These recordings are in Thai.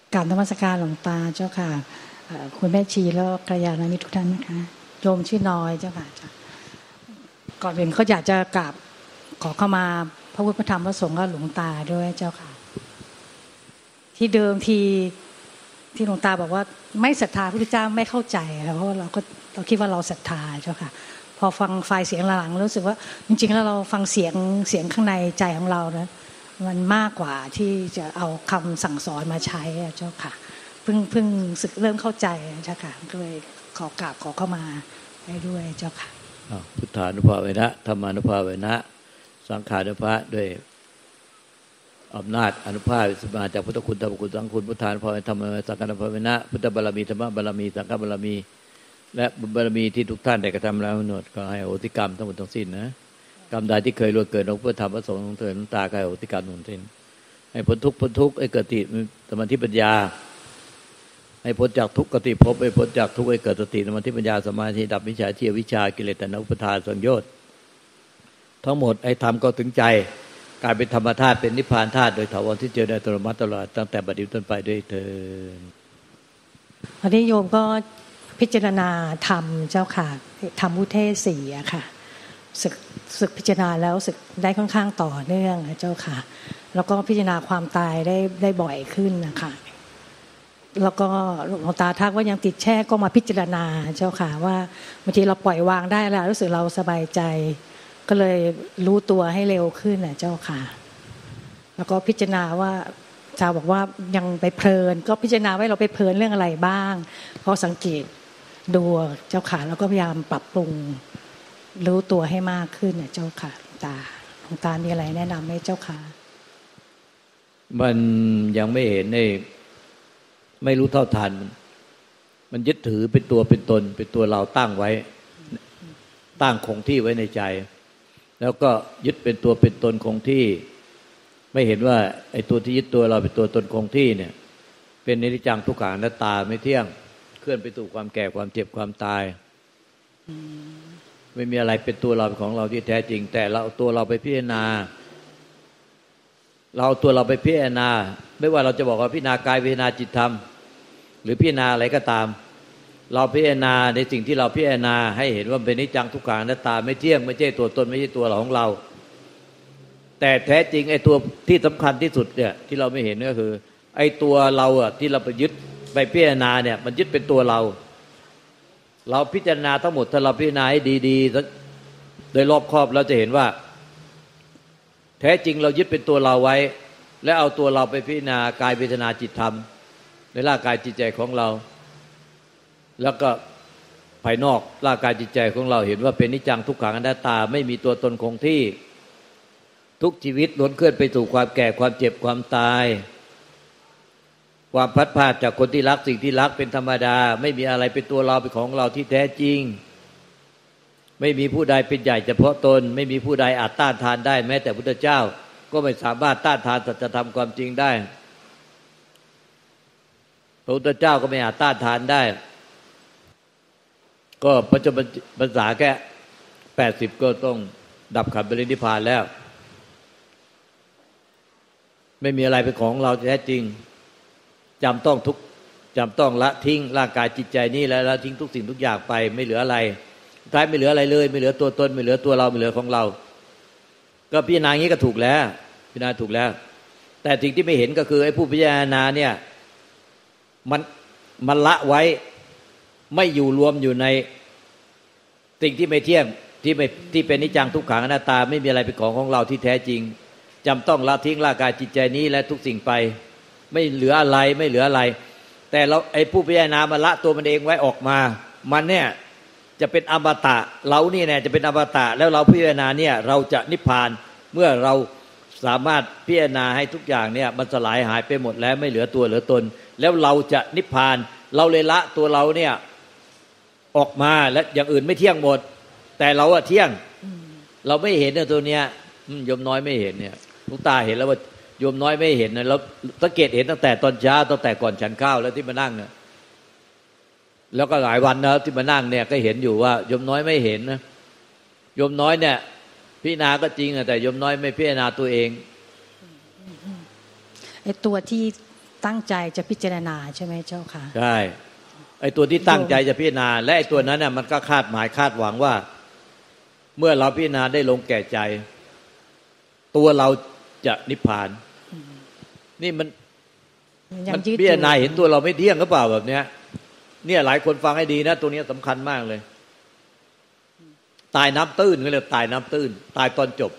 กราบนมัสการหลวงตาเจ้าค่ะคุณแม่ชีแล้วกัลยาณมิตรทุกท่านนะคะโยมชื่อน้อยเจ้าค่ะก่อนอื่นเขาอยากจะกราบขอเข้ามาพระพุทธพระธรรมพระสงฆ์กับหลวงตาด้วยเจ้าค่ะที่เดิมที่หลวงตาบอกว่าไม่ศรัทธาพระพุทธเจ้าไม่เข้าใจเพราะว่าเราคิดว่าเราศรัทธาเจ้าค่ะพอฟังไฟล์เสียงหลังรู้สึกว่าจริงๆแล้วเราฟังเสียงข้างในใจของเรานะมันมากกว่าที่จะเอาคำสั่งสอนมาใช้เจ้าค่ะเพิ่งสึกเริ่มเข้าใจเจ้าค่ะก็เลยขอกราบขอเข้ามาได้ด้วยเจ้าค่ะพุทธานุภาเวนะธรรมานุภาเวนะสังขานุภาด้วยอำนาจอนุภาพมาจากพุทธคุณธรรมคุณสังคุณพุทธานุภาเวนะธรรมสังฆานุภาเวนะพุทธบารมีธรรมบารมีสังฆบารมีและบุญบารมีที่ทุกท่านได้กระทำแล้วหนดก็ให้อโหสิกรรมทั้งหมดทั้งสิ้นนะกรรมใดที่เคยล่วงเกินองค์พระธรรมพระสงฆ์ของเถิดน้ำตาก็ให้อโหสิกรรมทั้งสิ้นให้พ้นทุกข์ให้เกิดสมาธิปัญญาให้พ้นจากทุกขติภพให้พ้นจากทุกข์ให้เกิดสติสมาธิปัญญาสมาธิดับมิจฉาทิฏฐิวิชากิเลสตัณหาอุปาทานสังโยชน์ทั้งหมดให้ทำก็ถึงใจกลายเป็นธรรมธาตุเป็นนิพพานธาตุโดยถาวรที่เจอในอัตโนมัติตลอดตั้งแต่บัดนี้ต้นไปด้วยเถิดวันนี้โยมก็พิจารณาธรรมเจ้าค่ะธรรมอุเทศสี่อะค่ะศึกพิจารณาแล้วศึกได้ค่อนข้างต่อเนื่องนะเจ้าค่ะแล้วก็พิจารณาความตายได้บ่อยขึ้นนะคะแล้วก็หลวงตาทักว่ายังติดแช่ก็มาพิจารณาเจ้าค่ะว่าบางทีเราปล่อยวางได้แล้วรู้สึกเราสบายใจก็เลยรู้ตัวให้เร็วขึ้นนะเจ้าค่ะแล้วก็พิจารณาว่าชาวบอกว่ายังไปเพลินก็พิจารณาว่าเราไปเพลินเรื่องอะไรบ้างพอสังเกตดูเจ้าค่ะแล้วก็พยายามปรับปรุงรู้ตัวให้มากขึ้นนะเจ้าค่ะหลวงตามีอะไรแนะนำไหมเจ้าค่ะมันยังไม่เห็นในไม่รู้เท่าทันมันยึดถือเป็นตัวเป็นตนเป็นตัวเราตั้งไว้ตั้งคงที่ไว้ในใจแล้วก็ยึดเป็นตัวเป็นตนคงที่ไม่เห็นว่าไอ้ตัวที่ยึดตัวเราเป็นตัวตนคงที่เนี่ยเป็นอนิจจังทุกขังอนัตตาไม่เที่ยงเคลื่อนไปสู่ความแก่ความเจ็บความตายไม่มีอะไรเป็นตัวเราเป็นของเราที่แท้จริงแต่เราเอาตัวเราไปพิจารณาเราเอาตัวเราไปพิจารณาไม่ว่าเราจะบอกว่าพิจารณากายพิจารณาจิตธรรมหรือพิจารณาอะไรก็ตามเราพิจารณาในสิ่งที่เราพิจารณาให้เห็นว่าเป็นอนิจจังทุกขังอนัตตาไม่เที่ยงไม่ใช่ตัวตนไม่ใช่ตัวเราของเราแต่แท้จริงไอ้ตัวที่สำคัญที่สุดเนี่ยที่เราไม่เห็นก็คือไอ้ตัวเราอ่ะที่เราไปยึดไปพิจารณาเนี่ยมันยึดเป็นตัวเราพิจารณาทั้งหมดถ้าเราพิจารณาให้ดีๆโดยรอบคอบเราจะเห็นว่าแท้จริงเรายึดเป็นตัวเราไว้และเอาตัวเราไปพิจารณากายเวทนาจิตธรรมในร่างกายจิตใจของเราแล้วก็ภายนอกร่างกายจิตใจของเราเห็นว่าเป็นนิจจังทุกขังอนัตตาไม่มีตัวตนคงที่ทุกชีวิตล้วนเคลื่อนไปสู่ความแก่ความเจ็บความตายความพัดพาดจากคนที่รักสิ่งที่รักเป็นธรรมดาไม่มีอะไรเป็นตัวเราเป็นของเราที่แท้จริงไม่มีผู้ใดเป็นใหญ่เฉพาะตนไม่มีผู้ใดอาจต้านทานได้แม้แต่พุทธเจ้าก็ไม่สามารถต้านทานสัจธรรมความจริงได้พระพุทธเจ้าก็ไม่อาจต้านทานได้ก็ปัจจุบันภาษาแค่80ก็ต้องดับขันธ์ปรินิพพานแล้วไม่มีอะไรเป็นของเราแท้จริงจำต้องละทิ้งร่างกายจิตใจนี้แล้วละทิ้งทุกสิ่งทุกอย่างไปไม่เหลืออะไรท้ายไม่เหลืออะไรเลยไม่เหลือตัวตนไม่เหลือตัวเราไม่เหลือของเราก็พิจารณาอย่างนี้ก็ถูกแล้วพิจารณาถูกแล้วแต่สิ่งที่ไม่เห็นก็คือไอ้ผู้พิจารณาเนี่ยมันละไว้ไม่อยู่รวมอยู่ในสิ่งที่ไม่เที่ยงที่เป็นนิจจังทุกขังอนัตตาไม่มีอะไรเป็นของเราที่แท้จริงจำต้องละทิ้งร่างกายจิตใจนี้และทุกสิ่งไปไม่เหลืออะไรไม่เหลืออะไรแต่เราไอ้ผู้พิจารณามาละตัวมันเองไว้ออกมามันเนี่ยจะเป็นอมตะเรานี่แน่จะเป็นอมตะแล้วเราพิจารณาเนี่ยเราจะนิพพานเมื่อเราสามารถพิจารณาให้ทุกอย่างเนี่ยมันสลายหายไปหมดแล้วไม่เหลือตัวเหลือตนแล้วเราจะนิพพานเราเลยละตัวเราเนี่ยออกมาและอย่างอื่นไม่เที่ยงหมดแต่เราอะเที่ยงเราไม่เห็นเนี่ยตัวเนี้ยโยมน้อยไม่เห็นเนี่ยหลวงตาเห็นแล้วว่าโยมน้อยไม่เห็นนะเราสังเกตเห็นตั้งแต่ตอนเช้าตั้งแต่ก่อนฉันข้าวแล้วที่มานั่งเนี่ยแล้วก็หลายวันนะที่มานั่งเนี่ยก็เห็นอยู่ว่าโยมน้อยไม่เห็นนะโยมน้อยเนี่ยพิจารณาก็จริงแต่โยมน้อยไม่พิจารณาตัวเองไอ้ตัวที่ตั้งใจจะพิจารณาใช่ไหมเจ้าค่ะใช่ไอ้ตัวที่ตั้งใจจะพิจารณาและไอ้ตัวนั้นน่ะมันก็คาดหมายคาดหวังว่าเมื่อเราพิจารณาได้ลงแก่ใจตัวเราจะนิพพานนี่มันพิจารณาเห็นตัวเราไม่เที่ยงหรือเปล่าแบบเนี้ยเนี่ยหลายคนฟังให้ดีนะตัวนี้สำคัญมากเลยตายน้ำตื้นก็เรียกตายน้ำตื้นตายตอนจบ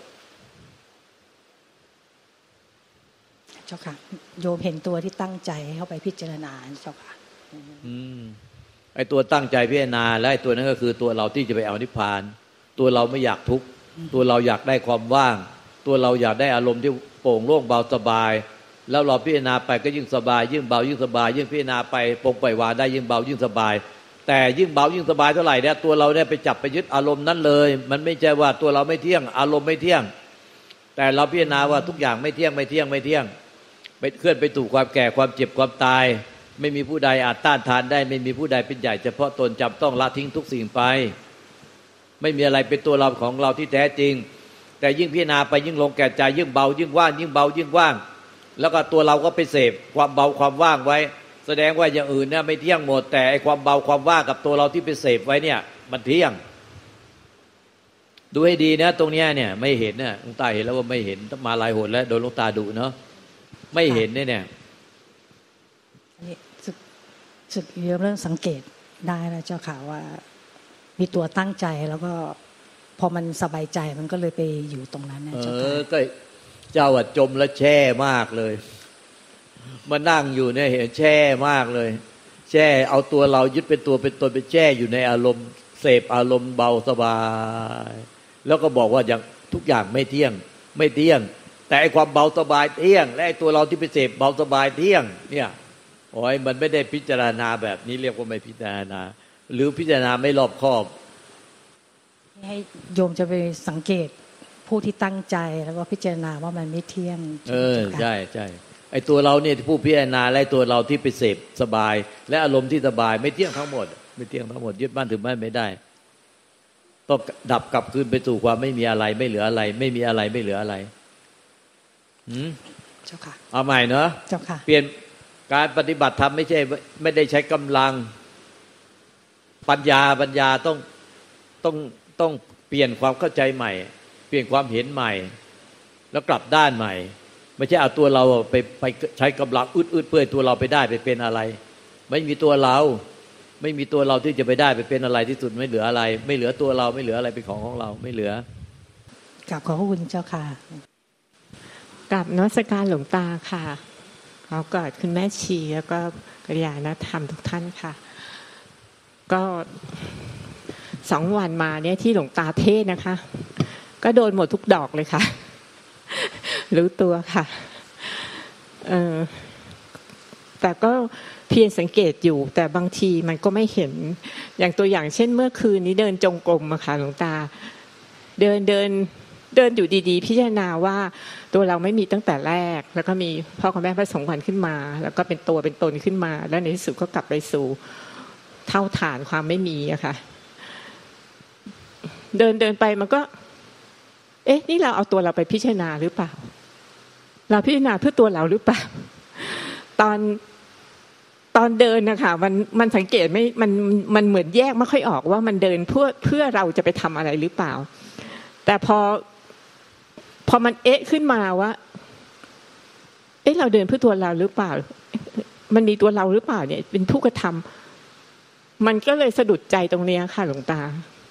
เจ้าค่ะโยมเห็นตัวที่ตั้งใจเข้าไปพิจารณาเจ้าค่ะไอ้ตัวตั้งใจพิจารณาและไอ้ตัวนั้นก็คือตัวเราที่จะไปเอานิพพานตัวเราไม่อยากทุกข์ตัวเราอยากได้ความว่างตัวเราอยากได้อารมณ์ที่โปร่งโล่งเบาสบายแล้วเราพิจารณาไปก็ยิ่งสบายยิ่งเบายิ่งสบายยิ่งพิจารณาไปปลงปล่อยวางได้ยิ่งเบายิ่งสบายแต่ยิ่งเบายิ่งสบายเท่าไหร่เนี่ยตัวเราเนี่ยไปจับไปยึดอารมณ์นั้นเลยมันไม่ใช่ว่าตัวเราไม่เที่ยงอารมณ์ไม่เที่ยงแต่เราพิจารณาว่าทุกอย่างไม่เที่ยงไม่เที่ยงไม่เที่ยงไปเคลื่อนไปสู่ความแก่ความเจ็บความตายไม่มีผู้ใดอาจต้านทานได้ไม่มีผู้ใดเป็นใหญ่เฉพาะตนจำต้องละทิ้งทุกสิ่งไปไม่มีอะไรเป็นตัวเราของเราที่แท้จริงแต่ยิ่งพิจารณาไปยิ่งลงแก่ใจยิ่งเบายิ่งว่างยิ่งเบายิ่งว่างแล้วก็ตัวเราก็ไปเสพความเบาความว่างไว้แสดงว่าอย่างอื่นเนี่ยไม่เที่ยงหมดแต่ไอ้ความเบาความว่างกับตัวเราที่ไปเสพไว้เนี่ยมันเที่ยงดูให้ดีนะตรงเนี้ยเนี่ยไม่เห็นเนี่ยหลวงตาเห็นแล้วว่าไม่เห็นมาหลายหนแล้วโดนหลวงตาดุเนาะไม่เห็นเนี่ยสึกเรื่องสังเกตได้นะเจ้าค่ะว่ามีตัวตั้งใจแล้วก็พอมันสบายใจมันก็เลยไปอยู่ตรงนั้นนะเจ้าค่ะก็เจ้าว่าจมแล้วแช่มากเลยมานั่งอยู่เนี่ยเห็นแช่มากเลยแช่เอาตัวเรายึดเป็นตัวเป็นตนไปแช่อยู่ในอารมณ์เสพอารมณ์เบาสบายแล้วก็บอกว่าอย่างทุกอย่างไม่เที่ยงไม่เที่ยงแต่ไอ้ความเบาสบายเที่ยงและไอ้ตัวเราที่ไปเสพเบาสบายเที่ยงเนี่ยโอ้ยมันไม่ได้พิจารณาแบบนี้เรียกว่าไม่พิจารณาหรือพิจารณาไม่รอบคอบให้โยมจะไปสังเกตผู้ที่ตั้งใจแล้วก็พิจารณาว่ามันไม่เที่ยงใช่ใช่ไอ้ตัวเราเนี่ยผู้พิจารณาและตัวเราที่ไปเสพสบายและอารมณ์ที่สบายไม่เที่ยงทั้งหมดไม่เที่ยงทั้งหมดยึดมั่นถือมั่นไม่ได้ต้องดับกลับคืนไปสู่ความไม่มีอะไรไม่เหลืออะไรไม่มีอะไรไม่เหลืออะไรเจ้าค่ะเอาใหม่เนาะเจ้าค่ะเปลี่ยนการปฏิบัติธรรมไม่ได้ใช้กำลังปัญญาต้องเปลี่ยนความเข้าใจใหม่เปลี่ยนความเห็นใหม่แล้วกลับด้านใหม่ไม่ใช่เอาตัวเราไปใช้กำลังอึดเพื่อตัวเราไปได้ไปเป็นอะไรไม่มีตัวเราไม่มีตัวเราที่จะไปได้ไปเป็นอะไรที่สุดไม่เหลืออะไรไม่เหลือตัวเราไม่เหลืออะไรเป็นของเราไม่เหลือกราบขอบพระคุณเจ้าค่ะกราบนมัสการหลวงตาค่ะขอกราบคุณแม่ชีแล้วก็กัลยาณธรรมทุกท่านค่ะก็2 วันมาเนี่ยที่หลวงตาเทศนะคะก็โดนหมดทุกดอกเลยค่ะรู้ตัวค่ะแต่ก็เพียรสังเกตอยู่แต่บางทีมันก็ไม่เห็นอย่างตัวอย่างเช่นเมื่อคืนนี้เดินจงกรมอะค่ะหลวงตาเดินอยู่ดีๆพิจารณาว่าตัวเราไม่มีตั้งแต่แรกแล้วก็มีพ่อกับแม่ผสมพันธุ์ขึ้นมาแล้วก็เป็นตัวเป็นตนขึ้นมาแล้วในที่สุดก็กลับไปสู่เท่าฐานความไม่มีอะค่ะเดินไปมันก็นี่เราเอาตัวเราไปพิจารณาหรือเปล่าเราพิจารณาเพื่อตัวเราหรือเปล่าตอนเดินนะคะมันสังเกตไม่มันเหมือนแยกไม่ค่อยออกว่ามันเดินเพื่อเราจะไปทำอะไรหรือเปล่าแต่พอมันขึ้นมาว่าเราเดินเพื่อตัวเราหรือเปล่ามันมีตัวเราหรือเปล่าเนี่ยเป็นผู้กระทำมันก็เลยสะดุดใจตรงนี้ค่ะหลวงตา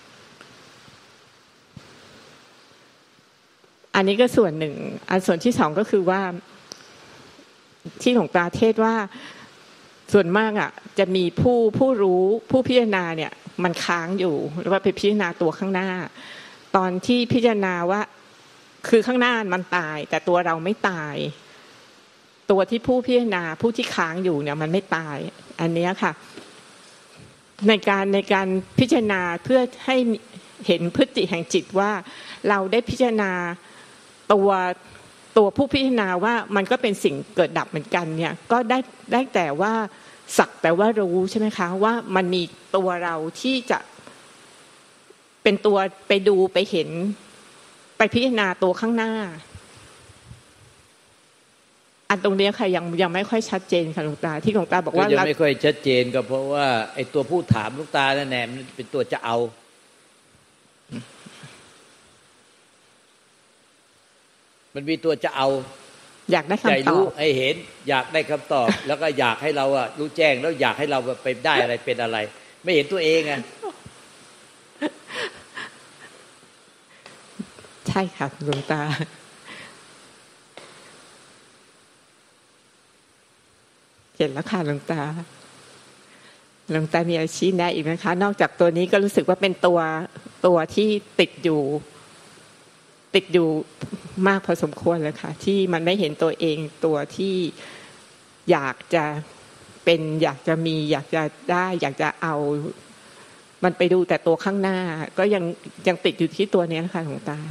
อันนี้ก็ส่วนหนึ่งส่วนที่สองก็คือว่าที่หลวงตาเทศว่าส่วนมากจะมีผู้รู้ผู้พิจารณาเนี่ยมันค้างอยู่แล้วก็ไปพิจารณาตัวข้างหน้าตอนที่พิจารณาว่าคือข้างหน้ามันตายแต่ตัวเราไม่ตายตัวที่ผู้พิจารณาผู้ที่ค้างอยู่เนี่ยมันไม่ตายอันนี้ค่ะในการพิจารณาเพื่อให้เห็นพฤติแห่งจิตว่าเราได้พิจารณาตัวผู้พิจารณาว่ามันก็เป็นสิ่งเกิดดับเหมือนกันเนี่ยก็ได้แต่ว่าสักแต่ว่ารู้ใช่ไหมคะว่ามันมีตัวเราที่จะเป็นตัวไปดูไปเห็นไปพิจารณาตัวข้างหน้าอันตรงนี้ค่ะยังไม่ค่อยชัดเจนค่ะหลวงตาที่หลวงตาบอกว่ายังไม่ค่อยชัดเจนก็เพราะว่าไอ้ตัวผู้ถามหลวงตาแน่มันเป็นตัวจะเอามันมีตัวจะเอาอยากได้คำตอบใจรู้ไอ้เห็นอยากได้คำตอบแล้วก็อยากให้เราอะรู้แจ้งแล้วอยากให้เราไปได้อะไรเป็นอะไรไม่เห็นตัวเองอะใช่ค่ะหลวงตาเห็นแล้วค่ะหลวงตามีอาชีพแน่อีกนะคะนอกจากตัวนี้ก็รู้สึกว่าเป็นตัวที่ติดอยู่มากพอสมควรเลยค่ะที่มันไม่เห็นตัวเองตัวที่อยากจะเป็นอยากจะมีอยากจะได้อยากจะเอามันไปดูแต่ตัวข้างหน้าก็ยังติดอยู่ที่ตัวนี้นะคะหลวงตา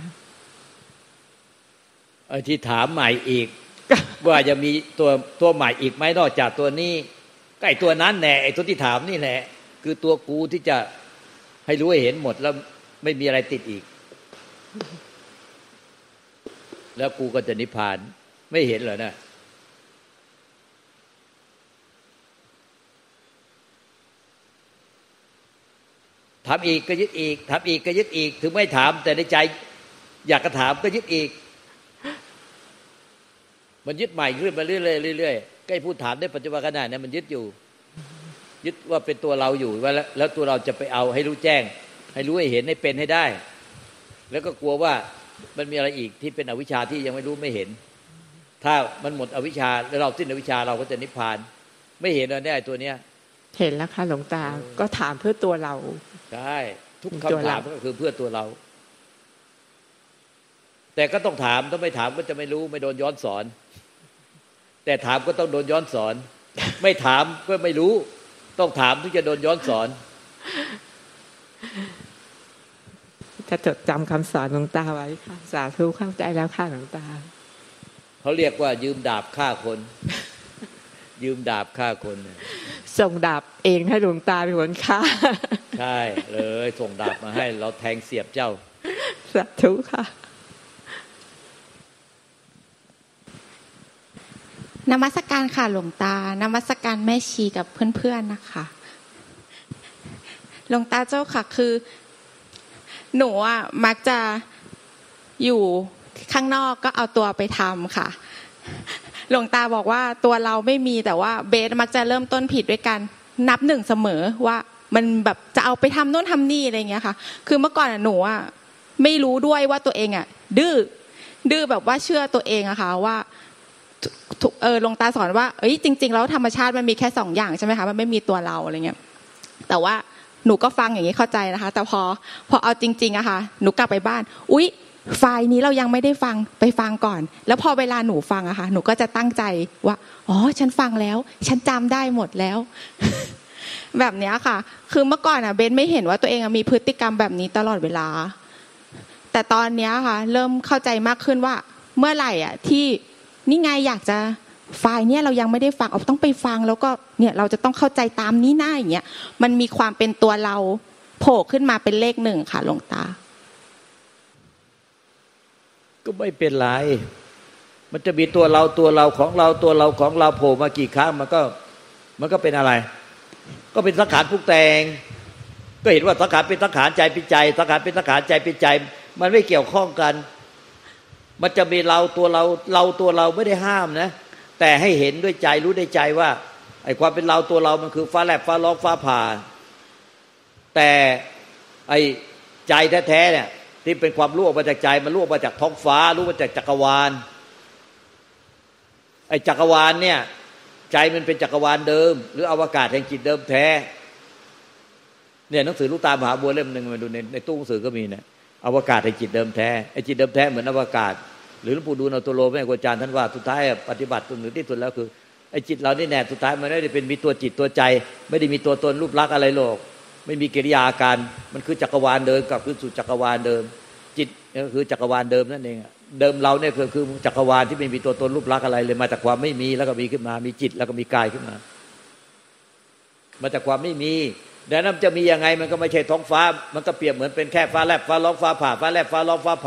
ที่ถามใหม่อีก ว่าจะมีตัวใหม่อีกไหมนอกจากตัวนี้ก็ไอ้ตัวนั้นแหละไอ้ตัวที่ถามนี่แหละคือตัวกูที่จะให้รู้ให้เห็นหมดแล้วไม่มีอะไรติดอีกแล้วกูก็จะนิพพานไม่เห็นเหรอนะถามอีกก็ยึดอีกถามอีกก็ยึดอีกถึงไม่ถามแต่ในใจอยากจะถามก็ยึดอีกมันยึดใหม่ขึ้นมาเรื่อยๆเรื่อยๆใกล้พูดถามได้ปัจจุบันขณะนี้มันยึดอยู่ยึดว่าเป็นตัวเราอยู่ว่าแล้วตัวเราจะไปเอาให้รู้แจ้งให้รู้ให้เห็นให้เป็นให้ได้แล้วก็กลัวว่ามันมีอะไรอีกที่เป็นอวิชชาที่ยังไม่รู้ไม่เห็นถ้ามันหมดอวิชชาแล้วเราสิ้นอวิชชาเราก็จะนิพพานไม่เห็นเลยเนี่ยตัวเนี้ยเห็นแล้วค่ะหลวงตาก็ถามเพื่อตัวเราใช่ทุกคำถามก็คือเพื่อตัวเราแต่ก็ต้องถามถ้าไม่ถามก็จะไม่รู้ไม่โดนย้อนสอนแต่ถามก็ต้องโดนย้อนสอนไม่ถามก็ไม่รู้ต้องถามถึงจะโดนย้อนสอนจะจดจำคำสอนหลวงตาไว้ค่ะสาธุเข้าใจแล้วค่ะหลวงตาเขาเรียกว่ายืมดาบฆ่าคนยืมดาบฆ่าคนส่งดาบเองให้หลวงตาเป็นคนฆ่าใช่เลยส่งดาบมาให้เราแทงเสียบเจ้าสาธุค่ะนมัสการค่ะหลวงตานมัสการแม่ชีกับเพื่อนๆนะคะหลวงตาเจ้าค่ะคือหนูอ่ะมักจะอยู่ข้างนอกก็เอาตัวไปทำค่ะหลวงตาบอกว่าตัวเราไม่มีแต่ว่าเบสมักจะเริ่มต้นผิดด้วยกันนับหนึ่งเสมอว่ามันแบบจะเอาไปทำโน่นทำนี่อะไรอย่างเงี้ยค่ะคือเมื่อก่อนหนูอ่ะไม่รู้ด้วยว่าตัวเองอ่ะดื้อแบบว่าเชื่อตัวเองอะค่ะว่าหลวงตาสอนว่าจริงๆแล้วธรรมชาติมันมีแค่2อย่างใช่ไหมคะมันไม่มีตัวเราอะไรเงี้ยแต่ว่าหนูก็ฟังอย่างนี้เข้าใจนะคะแต่พอเอาจริงๆอะค่ะหนูกลับไปบ้านอุ๊ยไฟล์นี้เรายังไม่ได้ฟังไปฟังก่อนแล้วพอเวลาหนูฟังอะค่ะหนูก็จะตั้งใจว่าอ๋อฉันฟังแล้วฉันจำได้หมดแล้ว แบบนี้ค่ะคือเมื่อก่อนอะเบนไม่เห็นว่าตัวเองมีพฤติกรรมแบบนี้ตลอดเวลาแต่ตอนนี้ค่ะเริ่มเข้าใจมากขึ้นว่าเมื่อไหร่อะที่นี่ไงอยากจะไฟล์เนี่ยเรายังไม่ได้ฟังเอาต้องไปฟังแล้วก็เนี่ยเราจะต้องเข้าใจตามนี้หน้าอย่างเงี้ยมันมีความเป็นตัวเราโผล่ขึ้นมาเป็นเลข1ค่ะหลวงตาก็ไม่เป็นไรมันจะมีตัวเราของเราโผล่มากี่ครั้งมันก็เป็นอะไรก็เป็นสังขารปรุงแต่งก็เห็นว่าสังขารเป็นสังขารใจเป็นใจสังขารเป็นสังขารใจเป็นใจมันไม่เกี่ยวข้องกันมันจะมีเราตัวเราไม่ได้ห้ามนะแต่ให้เห็นด้วยใจรู้ด้วยใจว่าไอ้ความเป็นเราตัวเรามันคือฟ้าแลบฟ้าร้องฟ้าผ่าแต่ไอ้ใจแท้ๆเนี่ยที่เป็นความรู้ออกมาจากใจมันรู้ออกมาจากท้องฟ้ารู้มาจากจักรวาลไอ้จักรวาลเนี่ยใจมันเป็นจักรวาลเดิมหรืออวกาศแห่งจิตเดิมแท้เนี่ยหนังสือลูกตามหาบัวเล่มนึงมาดูในตู้หนังสือก็มีเนี่ยอวกาศแห่งจิตเดิมแท้ไอ้จิตเดิมแท้เหมือนอวกาศหรือหลวงปู่ดูลย์อโตโลแม่ครูอาจารย์ท่านว่าสุดท้ายปฏิบัติจนถึงที่สุดแล้วคือไอ้จิตเรานี่แน่สุดท้ายมันไม่ได้เป็นมีตัวจิตตัวใจไม่ได้มีตัวตนรูปลักษณ์อะไรโลกไม่มีกิริยาอาการมันคือจักรวาลเดิมกลับคืนสู่จักรวาลเดิมจิตก็คือจักรวาลเดิมนั่นเองเดิมเราเนี่ยคือจักรวาลที่ไม่มีตัวตนรูปลักษณ์อะไรเลยมาจากความไม่มีแล้วก็มีขึ้นมามีจิตแล้วก็มีกายขึ้นมาจากความไม่มีดังนั้นจะมียังไงมันก็ไม่ใช่ท้องฟ้ามันก็เปรียบเหมือนเป็นแค่ฟ้าแลบฟ้าร้องฟ้าผ่าฟ้าแลบฟ้าร้องฟ้าผ่า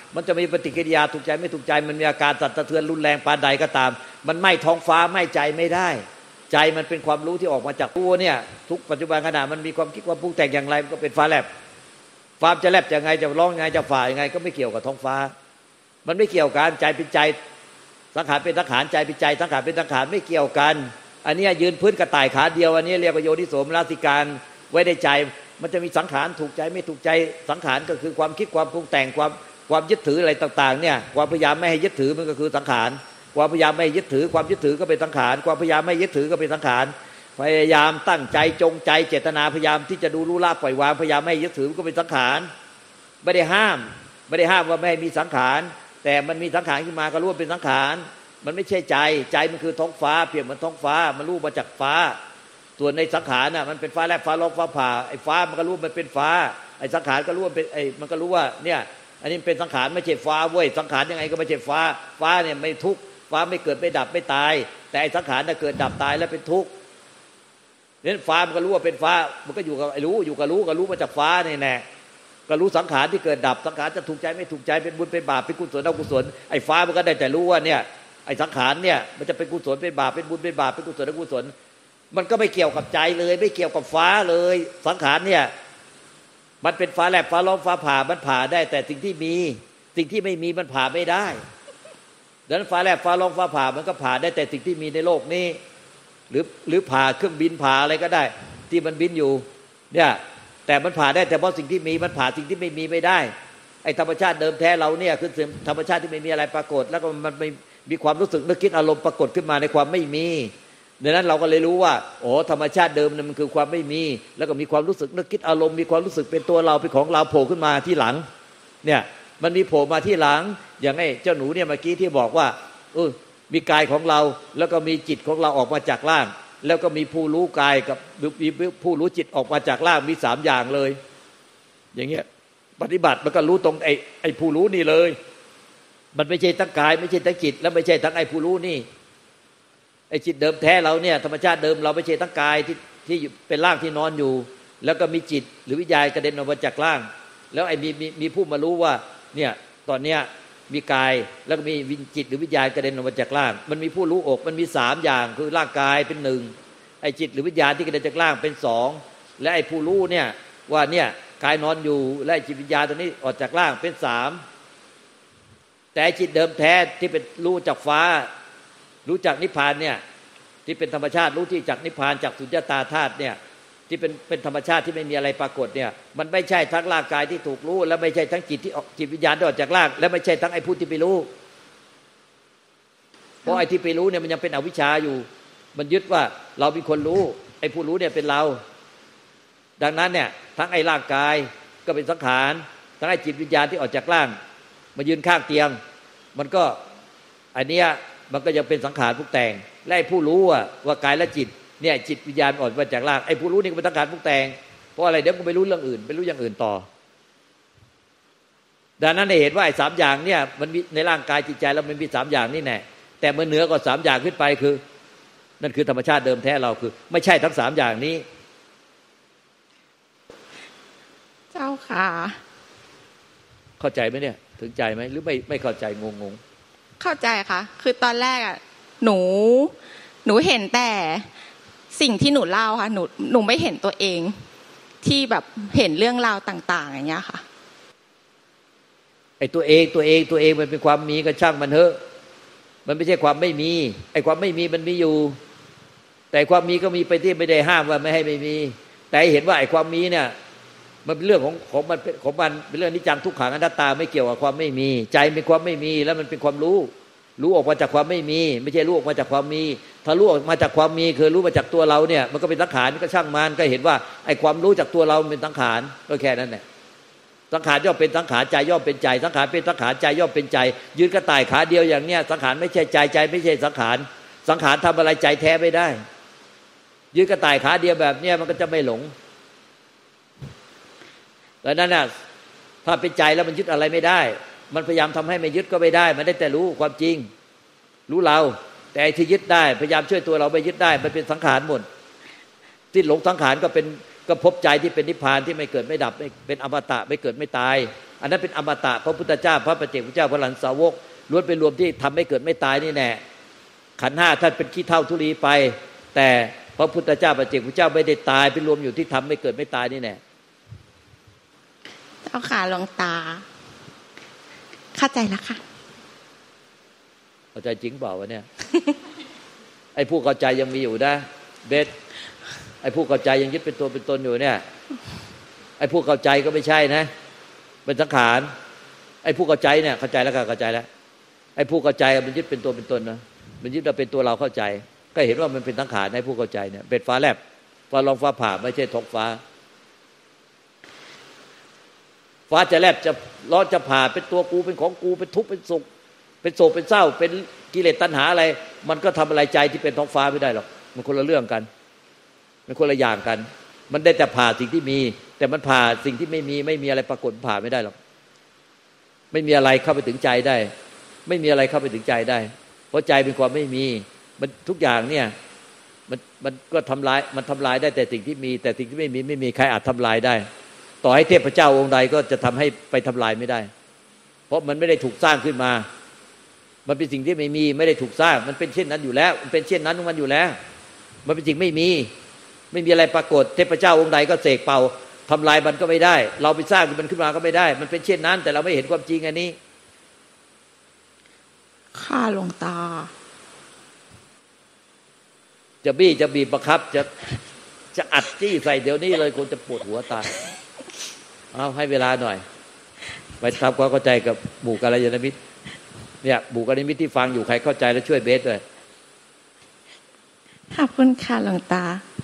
มันจะมีปฏิกิริยาถูกใจไม่ถูกใจมันมีอาการสั่นสะเทือนรุนแรงปานใดก็ตามมันไม่ท้องฟ้าไม่ใจไม่ได้ใจมันเป็นความรู้ที่ออกมาจากตัวเนี่ยทุกปัจจุบันขณะมันมีความคิดความปรุงแต่งอย่างไรมันก็เป็นฟ้าแลบฟ้าจะแลบยังไงจะร้องยังไงจะฝ่ายังไงก็ไม่เกี่ยวกับท้องฟ้ามันไม่เกี่ยวกันใจเป็นใจสังขารเป็นสังขารใจเป็นใจสังขารเป็นสังขารไม่เกี่ยวกันอันนี้ยืนพื้นกระต่ายขาเดียวอันนี้เรียกว่าโยนิโสมนสิการไว้ในใจมันจะมีสังขารถูกใจไม่ถูกใจสังขารก็คือความคิดความปรุงแต่งความยึดถืออะไรต่างๆเนี่ยความพยายามไม่ให้ยึดถือมันก็คือสังขารความพยายามไม่ยึดถือความยึดถือก็เป็นสังขารความพยายามไม่ยึดถือก็เป็นสังขารพยายามตั้งใจจงใจเจตนาพยายามที่จะดูรู้ละปล่อยวางพยายามไม่ยึดถือก็เป็นสังขารไม่ได้ห้ามว่าไม่ให้มีสังขารแต่มันมีสังขารขึ้นมาก็รู้ว่าเป็นสังขารมันไม่ใช่ใจมันคือท้องฟ้าเปรียบเหมือนท้องฟ้ามันรู้มาจากฟ้าส่วนในสังขารน่ะมันเป็นฟ้าแลบฟ้าร้องฟ้าผ่าไอ้ฟ้ามันก็รู้มันเป็นฟ้าไอ้สังขารก็รู้ว่าเป็นมันก็รู้ว่าเนี่ยอันนี้เป็นสังขารไม่ใช่ฟ้าเว้ยสังขารยังไงก็ไม่ใช่ฟ้าเนี่ยไม่ทุกข์ฟ้าไม่เกิดไม่ดับไม่ตายแต่ไอ้สังขารน่ะเกิดดับตายแล้วเป็นทุกข์นั้นฟ้ามันก็รู้ว่าเป็นฟ้ามันก็อยู่กับไอ้รู้อยู่กับรู้มาจากฟ้านี่แน่ก็รู้สังขารที่เกิดดับสังขารจะถูกใจไม่ถูกใจเป็นบุญเป็นบาปเป็นกุศลอกุศลไอ้ฟ้ามันก็ได้แต่รู้ว่าเนี่ยไอ้สังขารเนี่ยมันจะเป็นกุศลเป็นบาปเป็นบุญเป็นบาปเป็นกุศลอกุศลมันก็ไม่เกี่ยวกับใจเลยไม่เกี่ยวกับฟ้าเลยสังขารเนี่ยมันเป็นฟ้าแลบฟ้าร้องฟ้าผ่ามันผ่าได้แต่สิ่งที่มีสิ่งที่ไม่มีมันผ่าไม่ได้ดังนั้นฟ้าแลบฟ้าร้องฟ้าผ่ามันก็ผ่าได้แต่สิ่งที่มีในโลกนี้หรือผ่าเครื่องบินผ่าอะไรก็ได้ที่มันบินอยู่เนี่ยแต่มันผ่าได้แต่เพราะสิ่งที่มีมันผ่าสิ่งที่ไม่มีไม่ได้ไอ้ธรรมชาติเดิมแท้เราเนี่ยคือธรรมชาติที่ไม่มีอะไรปรากฏแล้วก็มันไม่มีความรู้สึกนึกคิดอารมณ์ปรากฏขึ้นมาในความไม่มีดังนั้นเราก็เลยรู้ว่าโอ้ธรรมชาติเดิมมันคือความไม่มีแล้วก็มีความรู้สึกนึกคิดอารมณ์มีความรู้สึกเป็นตัวเราเป็นของเราโผล่ขึ้นมาที่หลังเนี่ยมันมีโผล่มาที่หลังอย่างไอ้เจ้าหนูเนี่ยเมื่อกี้ที่บอกว่ามีกายของเราแล้วก็มีจิตของเราออกมาจากร่างแล้วก็มีผู้รู้กายกับมีผู้รู้จิตออกมาจากร่างมี3อย่างเลยอย่างเงี้ยปฏิบัติมันก็รู้ตรงไอ้ผู้รู้นี่เลยมันไม่ใช่ทั้งกายไม่ใช่ทั้งจิตแล้วไม่ใช่ทั้งไอ้ผู้รู้นี่ไอ้จิตเดิมแท้เราเนี่ยธรรมชาติเดิมเราไม่ใช่ทั้งกายที่เป็นร่างที่นอนอยู่แล้วก็มีจิตหรือวิญญาณกระเด็นออกมาจากร่างแล้วไอ้มีผู้มารู้ว่าเนี่ยตอนเนี้ยมีกายแล้วก็มีจิตหรือวิญญาณกระเด็นออกมาจากร่างมันมีผู้รู้อกมันมี3อย่างคือร่างกายเป็น1ไอ้จิตหรือวิญญาณที่กระเด็นจากร่างเป็น2และไอ้ผู้รู้เนี่ยว่าเนี่ยกายนอนอยู่และจิตวิญญาณตัวนี้ออกจากร่างเป็น3แต่จิตเดิมแท้ที่เป็นรู้จากฟ้ารู้จากนิพพานเนี่ยที่เป็นธรรมชาติรู้ที่จากนิพพานจากสุญญตาธาตุเนี่ยที่เป็นธรรมชาติที่ไม่มีอะไรปรากฏเนี่ยมันไม่ใช่ทั้งร่างกายที่ถูกรู้และไม่ใช่ทั้งจิตที่ออกจิตวิญญาณที่ออกจากร่างและไม่ใช่ทั้งไอ้ผู้ที่ไปรู้เพราะไอ้ที่ไปรู้เนี่ยมันยังเป็นอวิชชาอยู่มันยึดว่าเราเป็นคนรู้ไอ้ผู้รู้เนี่ยเป็นเราดังนั้นเนี่ยทั้งไอ้ร่างกายก็เป็นสังขารทั้งไอ้จิตวิญญาณที่ออกจากร่างมายืนข้างเตียงมันก็อันเนี้ยมันก็ยังเป็นสังขารปรุงแต่งและไอ้ผู้รู้ว่ากายและจิตเนี่ยจิตวิญญาณออกมาจากร่างไอ้ผู้รู้นี่ก็เป็นสังขารปรุงแต่งเพราะอะไรเดี๋ยวก็ไปรู้เรื่องอื่นไปรู้อย่างอื่นต่อดังนั้นได้เห็นว่าไอ้3อย่างเนี่ยมันมีในร่างกายจิตใจแล้วมันมี3อย่างนี่แน่แต่มันเหนือกว่า3อย่างขึ้นไปคือนั่นคือธรรมชาติเดิมแท้เราคือไม่ใช่ทั้ง3อย่างนี้เจ้าค่ะเข้าใจไหมเนี่ยถึงใจไหมหรือไม่เข้าใจงงเข้าใจค่ะคือตอนแรกหนูเห็นแต่สิ่งที่หนูเล่าค่ะหนูไม่เห็นตัวเองที่แบบเห็นเรื่องราวต่างๆอย่างเงี้ยค่ะไอ้ตัวเองมันเป็นความมีก็ช่างมันเถอะมันไม่ใช่ความไม่มีไอ้ความไม่มีมันมีอยู่แต่ความมีก็มีไปที่ไม่ได้ห้ามว่าไม่ให้ไม่มีแต่เห็นว่าไอ้ความมีเนี่ยมันเป็นเรื่องของมันเป็นเรื่องนิจจังทุกขังอนัตตาไม่เกี่ยวกับความไม่มีใจเป็นความไม่มีแล้วมันเป็นความรู้ออกมาจากความไม่มีไม่ใช่รู้ออกมาจากความมีถ้ารู้ออกมาจากความมีคือรู้มาจากตัวเราเนี่ยมันก็เป็นสังขารก็ช่างมันก็เห็นว่าไอ้ความรู้จากตัวเราเป็นสังขารก็แค่นั้นแหละสังขารย่อมเป็นสังขารใจย่อมเป็นใจสังขารเป็นสังขารใจย่อมเป็นใจยืนกระต่ายขาเดียวอย่างเนี้ยสังขารไม่ใช่ใจไม่ใช่สังขารทำอะไรใจแท้ไม่ได้ยืนกระต่ายขาเดียวแบบเนี้ยมันก็จะไม่หลงดังนั้นน่ะถ้าเป็นใจแล้วมันยึดอะไรไม่ได้มันพยายามทำให้ไม่ยึดก็ไม่ได้มันได้แต่รู้ความจริงรู้เราแต่ที่ยึดได้พยายามช่วยตัวเราไม่ยึดได้มันเป็นสังขารหมดที่หลงสังขารก็พบใจที่เป็นนิพพานที่ไม่เกิดไม่ดับไม่เป็นอมตะไม่เกิดไม่ตายอันนั้นเป็นอมตะพระพุทธเจ้าพระปัจเจกพุทธเจ้าพระหลานสาวกล้วนเป็นรวมที่ทำให้เกิดไม่ตายนี่แน่ขันธ์ห้าท่านเป็นขี้เถ้าทุลีไปแต่พระพุทธเจ้าปัจเจกพุทธเจ้าไม่ได้ตายเป็นรวมอยู่ที่ทำไม่เกิดไม่ตายนี่แน่เจ้าค่ะหลวงตาเข้าใจแล้วค่ะเข้าใจจริงเปล่าวะเนี่ย ไอ้ผู้เข้าใจยังมีอยู่นะเบสไอ้ผู้เข้าใจยังยึดเป็นตัวเป็นตนอยู่เนี่ยไอ้ผู้เข้าใจก็ไม่ใช่นะเป็นสังขารไอ้ผู้เข้าใจเนี่ยเข้าใจแล้วก็เข้าใจแล้วไอ้ผู้เข้าใจมันยึดเป็นตัวเป็นตนนะมันยึดเราเป็นตัวเราเข้าใจก็เห็นว่ามันเป็นสังขารในผู้เข้าใจเนี่ยเป็นฟ้าแลบฟ้าร้องฟ้าผ่าไม่ใช่ท้องฟ้าฟ้าจะแลบจะร้อนจะผ่าเป็นตัวกูเป็นของกูเป็นทุกข์เป็นสุขเป็นโศกเป็นเศร้าเป็นกิเลสตัณหาอะไรมันก็ทำอะไรใจที่เป็นท้องฟ้าไม่ได้หรอกมันคนละเรื่องกันมันคนละอย่างกันมันได้แต่ผ่าสิ่งที่มีแต่มันผ่าสิ่งที่ไม่มีอะไรปรากฏผ่าไม่ได้หรอกไม่มีอะไรเข้าไปถึงใจได้ไม่มีอะไรเข้าไปถึงใจได้เพราะใจเป็นความไม่มีมันทุกอย่างเนี่ยมันก็ทำลายได้แต่สิ่งที่มีแต่สิ่งที่ไม่มีใครอาจทำลายได้ต่อให้เทพเจ้าองค์ใดก็จะทำให้ไปทำลายไม่ได้เพราะมันไม่ได้ถูกสร้างขึ้นมามันเป็นสิ่งที่ไม่ได้ถูกสร้างมันเป็นเช่นนั้นอยู่แล้วมันเป็นเช่นนั้นของมันอยู่แล้วมันเป็นสิ่งไม่มีอะไรปรากฏเทพเจ้าองค์ใดก็เสกเป่าทำลายมันก็ไม่ได้เราไปสร้างมันขึ้นมาก็ไม่ได้มันเป็นเช่นนั้นแต่เราไม่เห็นความจริงอันนี้ค่ะหลวงตาจะบี้จะบีบบังคับจะอัดจี้ใส่เดี๋ยวนี้เลยคนจะปวดหัวตายเอาให้เวลาหน่อยไปทำความเข้าใจกับหมู่กัลยาณมิตรเนี่ยหมู่กัลยาณมิตรที่ฟังอยู่ใครเข้าใจแล้วช่วยเบสด้วยขอบคุณค่ะหลวงตา